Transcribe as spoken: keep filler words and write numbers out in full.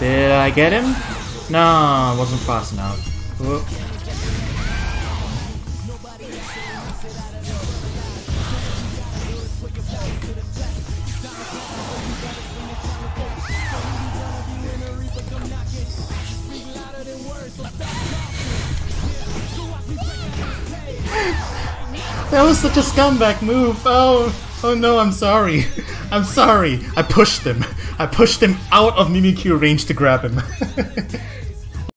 Did I get him? No, it wasn't fast enough. Whoop. That was such a scumbag move. Oh, oh no, I'm sorry. I'm sorry. I pushed him. I pushed him out of Mimikyu range to grab him.